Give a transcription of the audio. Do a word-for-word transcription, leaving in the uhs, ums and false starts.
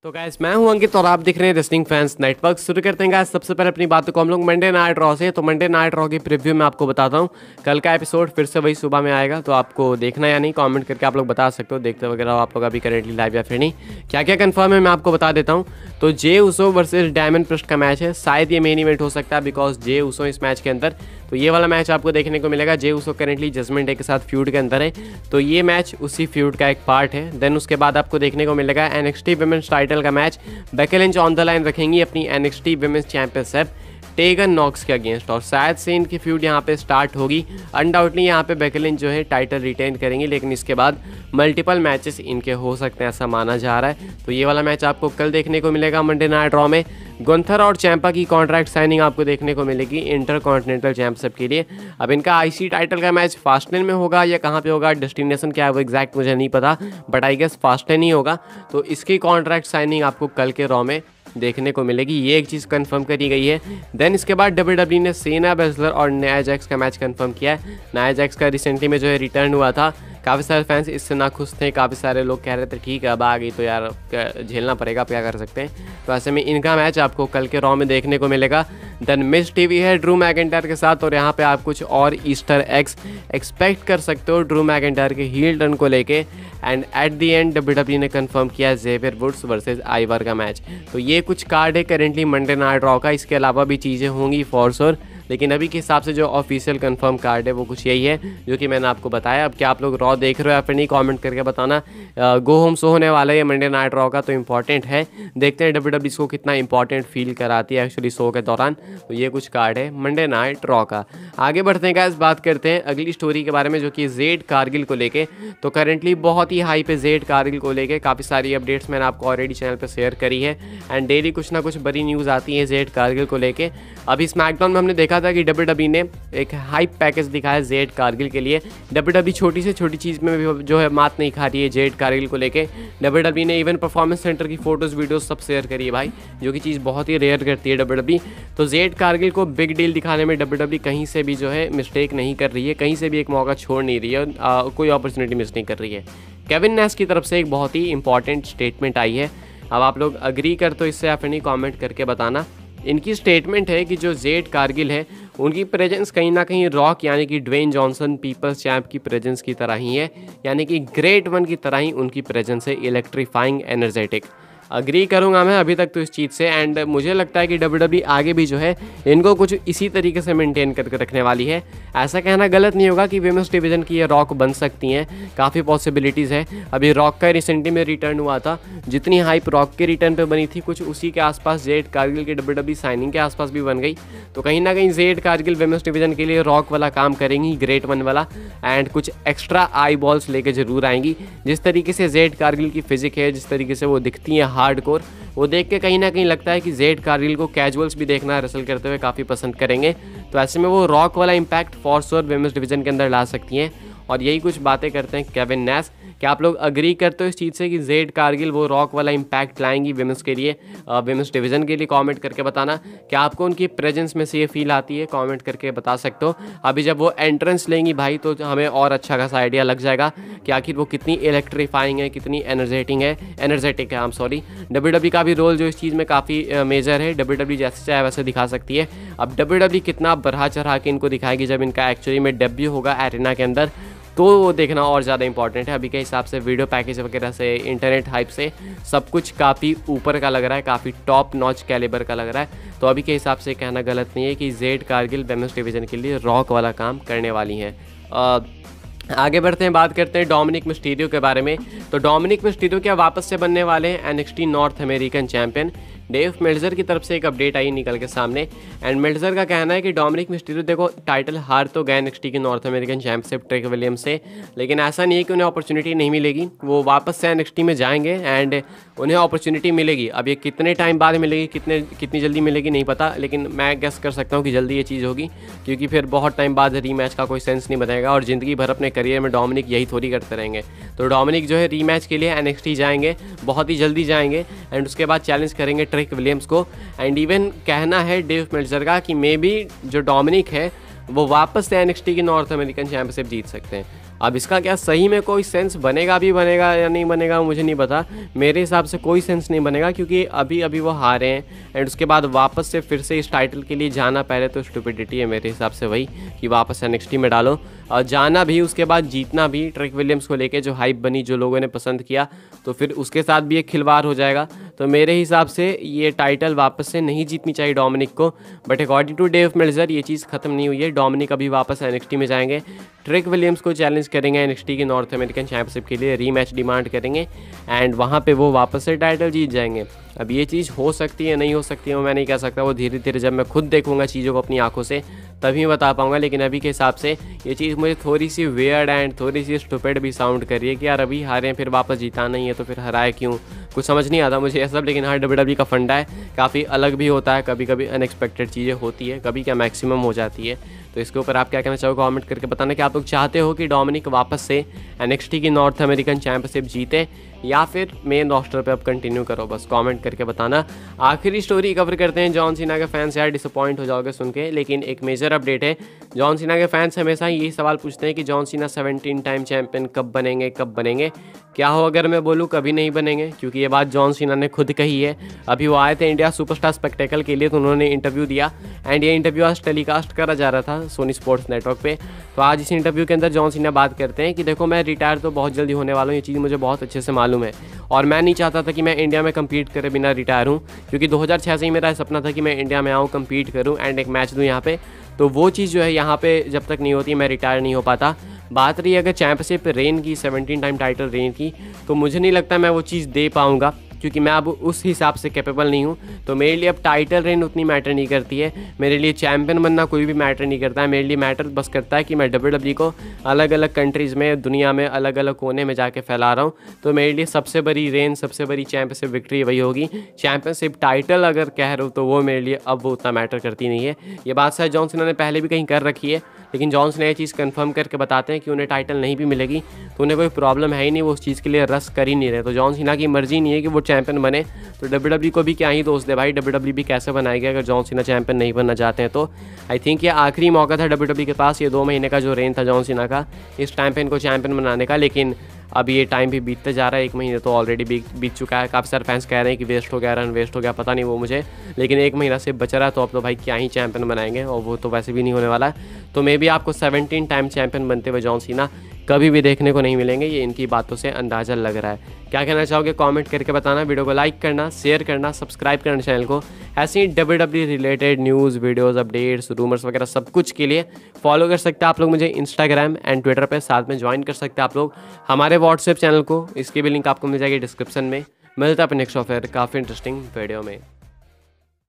तो गाइस मैं हूं अंकित और आप दिख रहे हैं रेसलिंग फैंस नेटवर्क। शुरू करते हैं गाइस सबसे पहले अपनी बातों को हम लोग मंडे नाइट रॉ से। तो मंडे नाइट रॉ की प्रीव्यू में आपको बताता हूं, कल का एपिसोड फिर से वही सुबह में आएगा, तो आपको देखना या नहीं कमेंट करके आप लोग बता सकते हो, देखते वगैरह आप लोग अभी करेंटली लाइव या फिर नहीं। क्या क्या कंफर्म है मैं आपको बता देता हूँ। तो J Uso versus Damian Priest का मैच है, शायद ये मेन इवेंट हो सकता है बिकॉज जे उसो इस मैच के अंदर, तो ये वाला मैच आपको देखने को मिलेगा। J Uso currently Judgment Day के साथ फ्यूड के अंदर है, तो ये मैच उसी फ्यूड का एक पार्ट है। देन उसके बाद आपको देखने को मिलेगा एनएक्सटी विमेंस टाइटल का match. Becky Lynch on the line रखेंगी अपनी NXT women's championship Tegan Nox के अगेंस्ट, और शायद से इनकी फ्यूड यहाँ पे स्टार्ट होगी। अनडाउटली यहाँ पे बेकी लिंच जो है टाइटल रिटेन करेंगी, लेकिन इसके बाद मल्टीपल मैचेस इनके हो सकते हैं ऐसा माना जा रहा है। तो ये वाला मैच आपको कल देखने को मिलेगा मंडे नाइट रॉ में। गुंथर और चैंपा की कॉन्ट्रैक्ट साइनिंग आपको देखने को मिलेगी इंटर कॉन्टिनेंटल चैंपियनशिप के लिए। अब इनका आईसी टाइटल का मैच फास्टलेन में होगा या कहाँ पे होगा, डेस्टिनेशन क्या है वो एग्जैक्ट मुझे नहीं पता, बट आई गेस फास्टलेन ही होगा। तो इसकी कॉन्ट्रैक्ट साइनिंग आपको कल के रॉ में देखने को मिलेगी, ये एक चीज़ कंफर्म करी गई है। देन इसके बाद डब्ल्यूडब्ल्यूई ने सेना बेसलर और नाया जैक्स का मैच कंफर्म किया है। नाया जैक्स का रिसेंटली में जो है रिटर्न हुआ था, काफ़ी सारे फैंस इससे ना खुश थे, काफ़ी सारे लोग कह रहे थे ठीक है अब आ गई तो यार झेलना पड़ेगा, क्या कर सकते हैं। तो ऐसे में इनका मैच आपको कल के रॉ में देखने को मिलेगा। देन मिस टीवी है ड्रू मैकिंटायर के साथ, और यहाँ पे आप कुछ और ईस्टर एग्स एक्सपेक्ट कर सकते हो ड्रू मैकिंटायर के हील टर्न को लेके। And at the end WWE ने कंफर्म किया जेवियर वुड्स वर्सेस आइवर का मैच। तो ये कुछ कार्ड है करेंटली मंडे नाइट रॉ का, इसके अलावा भी चीज़ें होंगी फॉर श्योर, लेकिन अभी के हिसाब से जो ऑफिशियल कंफर्म कार्ड है वो कुछ यही है जो कि मैंने आपको बताया। अब क्या आप लोग रॉ देख रहे हो या फिर नहीं कमेंट करके बताना। गो होम शो होने वाला है मंडे नाइट रॉ का, तो इंपॉर्टेंट है, देखते हैं डब्ल्यूडब्ल्यूई इसको कितना इंपॉर्टेंट फील कराती है एक्चुअली शो के दौरान। तो ये कुछ कार्ड है मंडे नाइट रॉ का। आगे बढ़ते हैं गाइस, बात करते हैं अगली स्टोरी के बारे में जो कि जेड कारगिल को लेके। तो करेंटली बहुत ही हाई पे जेड कारगिल को लेके काफ़ी सारी अपडेट्स मैंने आपको ऑलरेडी चैनल पर शेयर करी है, एंड डेली कुछ ना कुछ बड़ी न्यूज़ आती है जेड कारगिल को लेके। अभी स्मैकडाउन में हमने देखा था कि डब्ल्यूडब्ल्यूई ने एक हाइप पैकेज दिखाया जेड कारगिल के लिए। डब्ल्यूडब्ल्यूई छोटी से छोटी चीज़ में भी जो है मात नहीं खा रही है जेड कारगिल को लेके। डब्ल्यूडब्ल्यूई ने इवन परफॉर्मेंस सेंटर की फोटोज़ वीडियोस सब शेयर करी है भाई, जो कि चीज़ बहुत ही रेयर करती है डब्ल्यूडब्ल्यूई। तो जेड कारगिल को बिग डील दिखाने में डब्ल्यूडब्ल्यूई कहीं से भी जो है मिस्टेक नहीं कर रही है, कहीं से भी एक मौका छोड़ नहीं रही है, आ, कोई अपॉर्चुनिटी मिस नहीं कर रही है। केविन नैश की तरफ से एक बहुत ही इंपॉर्टेंट स्टेटमेंट आई है, अब आप लोग अग्री कर तो इससे या फिर नहीं कॉमेंट करके बताना। इनकी स्टेटमेंट है कि जो जेड कारगिल है उनकी प्रेजेंस कहीं ना कहीं रॉक यानी कि ड्वेन जॉनसन पीपल्स चैंप की प्रेजेंस की तरह ही है, यानी कि ग्रेट वन की तरह ही उनकी प्रेजेंस है, इलेक्ट्रीफाइंग एनर्जेटिक। अग्री करूंगा मैं अभी तक तो इस चीज़ से, एंड मुझे लगता है कि डब्ल्यूडब्ल्यूई आगे भी जो है इनको कुछ इसी तरीके से मेंटेन करके रखने वाली है। ऐसा कहना गलत नहीं होगा कि विमेंस डिवीजन की ये रॉक बन सकती हैं, काफ़ी पॉसिबिलिटीज़ है। अभी रॉक का रिसेंटली में रिटर्न हुआ था, जितनी हाइप रॉक के रिटर्न पे बनी थी कुछ उसी के आसपास जेड कारगिल की डब्ल्यूडब्ल्यूई साइनिंग के आसपास भी बन गई। तो कहीं ना कहीं जेड कारगिल विमेंस डिवीजन के लिए रॉक वाला काम करेंगी, ग्रेट वन वाला, एंड कुछ एक्स्ट्रा आई बॉल्स लेके जरूर आएंगी। जिस तरीके से जेड कारगिल की फिजिक है, जिस तरीके से वो दिखती हैं हार्डकोर, वो देख के कहीं ना कहीं लगता है कि जेड कारगिल को कैजुअल्स भी देखना रेसल करते हुए काफ़ी पसंद करेंगे। तो ऐसे में वो रॉक वाला impact for sure women's division के अंदर ला सकती हैं, और यही कुछ बातें करते हैं केविन नैश। क्या आप लोग अग्री करते हो इस चीज़ से कि जेड कारगिल वो रॉक वाला इम्पैक्ट लाएंगी विमेंस के लिए, विमेंस डिवीजन के लिए? कमेंट करके बताना। क्या आपको उनकी प्रेजेंस में से ये फील आती है, कमेंट करके बता सकते हो। अभी जब वो एंट्रेंस लेंगी भाई तो हमें और अच्छा खासा आइडिया लग जाएगा कि आखिर वो कितनी इलेक्ट्रीफाइंग है, कितनी एनर्जेटिंग है एनर्जेटिक है। आई एम सॉरी, डब्ल्यूडब्ल्यूई का भी रोल जो इस चीज़ में काफ़ी मेजर है, डब्ल्यूडब्ल्यूई जैसे चाहे वैसे दिखा सकती है। अब डब्ल्यूडब्ल्यूई कितना बढ़ा चढ़ा के इनको दिखाएगी जब इनका एक्चुअली में डेब्यू होगा एरेना के अंदर, तो वो देखना और ज़्यादा इंपॉर्टेंट है। अभी के हिसाब से वीडियो पैकेज वगैरह से, इंटरनेट हाइप से सब कुछ काफ़ी ऊपर का लग रहा है, काफ़ी टॉप नॉच कैलिबर का लग रहा है। तो अभी के हिसाब से कहना गलत नहीं है कि जेड कारगिल विमेंस डिवीजन के लिए रॉक वाला काम करने वाली हैं। आगे बढ़ते हैं, बात करते हैं डोमिनिक मिस्टीरियो के बारे में। तो डोमिनिक मिस्टीरियो क्या वापस से बनने वाले हैं NXT North American champion. Dave Meltzer की तरफ से एक अपडेट आई निकल के सामने, एंड मेल्जर का कहना है कि डोमिनिक मिस्टीरियो देखो टाइटल हार तो गए एनएक्सटी की North American championship Trick Williams से, लेकिन ऐसा नहीं है कि उन्हें अपॉर्चुनिटी नहीं मिलेगी, वो वापस से एनएक्सटी में जाएंगे एंड उन्हें अपॉर्चुनिटी मिलेगी। अब ये कितने टाइम बाद मिलेगी, कितने कितनी जल्दी मिलेगी नहीं पता, लेकिन मैं गेस कर सकता हूँ कि जल्दी ये चीज़ होगी, क्योंकि फिर बहुत टाइम बाद रीमैच का कोई सेंस नहीं बनेगा, और ज़िंदगी भर अपने करियर में डोमिनिक यही थोड़ी करते रहेंगे। तो डोमिनिक जो है रीमैच के लिए एनएक्सटी जाएंगे, बहुत ही जल्दी जाएंगे, एंड उसके बाद चैलेंज करेंगे ट्रिक विलियम्स को। एंड इवन कहना है डेव मेल्जर का कि मे बी जो डोमिनिक है वो वापस से एनएक्सटी की नॉर्थ अमेरिकन चैंपियनशिप जीत सकते हैं। अब इसका क्या सही में कोई सेंस बनेगा भी बनेगा या नहीं बनेगा मुझे नहीं पता। मेरे हिसाब से कोई सेंस नहीं बनेगा, क्योंकि अभी अभी वो हारे हैं एंड उसके बाद वापस से फिर से इस टाइटल के लिए जाना पहले तो स्टुपिडिटी है मेरे हिसाब से वही, कि वापस एनएक्सटी में डालो और जाना भी, उसके बाद जीतना भी। ट्रिक विलियम्स को लेके जो हाइप बनी, जो लोगों ने पसंद किया, तो फिर उसके साथ भी एक खिलवाड़ हो जाएगा। तो मेरे हिसाब से ये टाइटल वापस से नहीं जीतनी चाहिए डोमिनिक को। But according to Dave Meltzer ये चीज़ खत्म नहीं हुई है, डोमिनिक अभी वापस एनएक्सटी में जाएंगे, ट्रिक विलियम्स को चैलेंज करेंगे एनएक्सटी की नॉर्थ अमेरिकन चैंपियनशिप के लिए, रीमैच डिमांड करेंगे एंड वहाँ पे वो वापस से टाइटल जीत जाएंगे। अब ये चीज़ हो सकती है नहीं हो सकती है वो मैं नहीं कह सकता, वो धीरे धीरे जब मैं खुद देखूंगा चीज़ों को अपनी आंखों से तभी बता पाऊंगा। लेकिन अभी के हिसाब से ये चीज़ मुझे थोड़ी सी वियर्ड एंड थोड़ी सी स्टूपिड भी साउंड कर रही है कि यार अभी हारे फिर वापस जीता नहीं है तो फिर हराए क्यों, कुछ समझ नहीं आता मुझे ये सब। लेकिन हाँ, डब्ल्यू डब्ल्यू का फंडा है, काफ़ी अलग भी होता है, कभी कभी अनएक्सपेक्टेड चीज़ें होती है, कभी क्या मैक्सिमम हो जाती है। तो इसके ऊपर आप क्या कहना चाहोगे कमेंट करके बताना कि आप लोग चाहते हो कि डोमिनिक वापस से एनएक्सटी की नॉर्थ अमेरिकन चैंपियनशिप जीते या फिर मेन रोस्टर पे अब कंटिन्यू करो, बस कमेंट करके बताना। आखिरी स्टोरी कवर करते हैं जॉन सीना के फैंस, यार डिसअपॉइंट हो जाओगे सुन के, लेकिन एक मेजर अपडेट है। जॉन सीना के फैंस हमेशा यही सवाल पूछते हैं कि John Cena seventeen time champion कब बनेंगे कब बनेंगे। क्या हो अगर मैं बोलूँ कभी नहीं बनेंगे, क्योंकि ये बात जॉन सीना ने खुद कही है। अभी वो आए थे इंडिया सुपरस्टार स्पेक्टेकल के लिए, तो उन्होंने इंटरव्यू दिया एंड ये इंटरव्यू आज टेलीकास्ट करा जा रहा था सोनी स्पोर्ट्स नेटवर्क पे। तो आज इस इंटरव्यू के अंदर जॉन सीना बात करते हैं कि देखो मैं रिटायर तो बहुत जल्दी होने वाला हूँ, ये चीज़ मुझे बहुत अच्छे से मालूम है और मैं नहीं चाहता था कि मैं इंडिया में कम्पीट करे बिना रिटायर हूँ, क्योंकि दो हज़ार छह से ही मेरा सपना था कि मैं इंडिया में आऊँ, कम्पीट करूँ एंड एक मैच दूँ यहाँ पे। तो वो चीज़ जो है यहाँ पे जब तक नहीं होती मैं रिटायर नहीं हो पाता। बात रही अगर चैंपियनशिप रेन की, सेवनटीन टाइम टाइटल रेन की, तो मुझे नहीं लगता मैं वो चीज़ दे पाऊँगा, क्योंकि मैं अब उस हिसाब से कैपेबल नहीं हूँ। तो मेरे लिए अब टाइटल रेन उतनी मैटर नहीं करती है, मेरे लिए चैंपियन बनना कोई भी मैटर नहीं करता है। मेरे लिए मैटर बस करता है कि मैं डब्ल्यू डब्ल्यू को अलग अलग कंट्रीज़ में, दुनिया में अलग अलग कोने में जाके फैला रहा हूँ। तो मेरे लिए सबसे बड़ी रेन, सबसे बड़ी चैंपियनशिप विक्ट्री वही होगी। चैंपियनशिप टाइटल अगर कह रहे हो तो वो मेरे लिए अब वो उतना मैटर करती नहीं है। ये बात शायद जॉन सीना ने पहले भी कहीं कर रखी है, लेकिन जॉन सीना ये चीज़ कंफर्म करके बताते हैं कि उन्हें टाइटल नहीं भी मिलेगी तो उन्हें कोई प्रॉब्लम है ही नहीं, वो उस चीज़ के लिए रस कर ही नहीं रहे। तो जॉन सीना की मर्जी नहीं है कि वो चैंपियन बने, तो डब्ल्यू डब्ल्यू को भी क्या ही दोस्त दे भाई, डब्ल्यू डब्ल्यू भी कैसे बनाएगी अगर जॉन सीना चैंपियन नहीं बनना चाहते हैं। तो आई थिंक ये आखिरी मौका था डब्ल्यू डब्ल्यू के पास, ये दो महीने का जो रेन था जॉन सीना का इस चैंपियन को चैंपियन बनाने का। लेकिन अब ये टाइम भी बीतते जा रहा है, एक महीने तो ऑलरेडी बीत बीत चुका है। काफ़ी सारे फैंस कह रहे हैं कि वेस्ट हो गया, रन वेस्ट हो गया, पता नहीं वो मुझे, लेकिन एक महीना से बच रहा है तो अब तो भाई क्या ही चैंपियन बनाएंगे, और वो तो वैसे भी नहीं होने वाला। तो मे बी आपको सेवनटीन टाइम चैंपियन बनते हुए जॉन सीना कभी भी देखने को नहीं मिलेंगे, ये इनकी बातों से अंदाज़ा लग रहा है। क्या कहना चाहोगे कमेंट करके बताना, वीडियो को लाइक करना, शेयर करना, सब्सक्राइब करना चैनल को। ऐसे ही W W related news, videos, updates, rumours वगैरह सब कुछ के लिए फॉलो कर सकते हैं आप लोग मुझे इंस्टाग्राम एंड ट्विटर पे, साथ में ज्वाइन कर सकते हैं आप लोग हमारे व्हाट्सएप चैनल को, इसकी भी लिंक आपको मिल जाएगी डिस्क्रिप्शन में। मिलता है अपने नेक्स्ट ऑफर काफ़ी इंटरेस्टिंग वीडियो में।